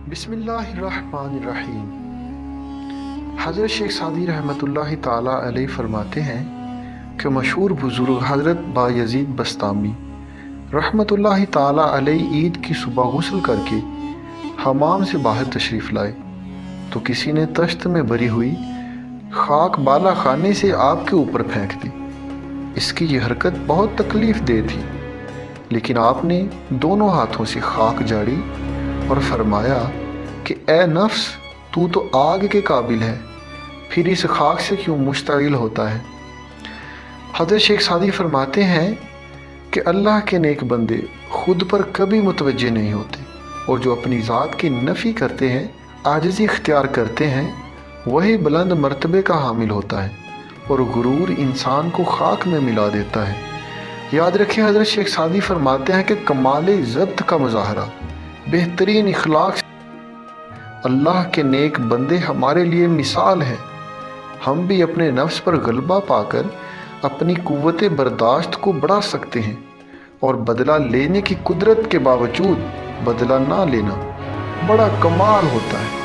बिस्मिल्लाहिर्रहमानिर्रहीम। हज़रत शेख सादी रहमतुल्लाहि ताला अलैह फरमाते हैं कि मशहूर बुज़ुर्ग हज़रत बायज़ीद बस्तामी रहमतुल्लाहि ताला अलैह ईद की सुबह गुस्ल करके हमाम से बाहर तशरीफ़ लाए तो किसी ने तश्त में भरी हुई खाक बाला खाने से आपके ऊपर फेंक दी। इसकी ये हरकत बहुत तकलीफ़ दे थी, लेकिन आपने दोनों हाथों से खाक झाड़ी और फरमाया कि ए नफ्स, तू तो आग के काबिल है, फिर इस खाक से क्यों मुश्तइल होता है। हज़रत शेख सादी फरमाते हैं कि अल्लाह के नेक बंदे खुद पर कभी मुतवज्जे नहीं होते और जो अपनी ज़ात की नफ़ी करते हैं, आजिज़ी इख्तियार करते हैं, वही बुलंद मर्तबे का हामिल होता है और गुरूर इंसान को खाक में मिला देता है। याद रखें, हज़रत शेख सादी फरमाते हैं कि कमाल ज़ब्त का मुज़ाहरा, बेहतरीन इखलाक से अल्लाह के नेक बंदे हमारे लिए मिसाल है। हम भी अपने नफ्स पर गलबा पाकर अपनी कुव्वत बर्दाश्त को बढ़ा सकते हैं और बदला लेने की कुदरत के बावजूद बदला ना लेना बड़ा कमाल होता है।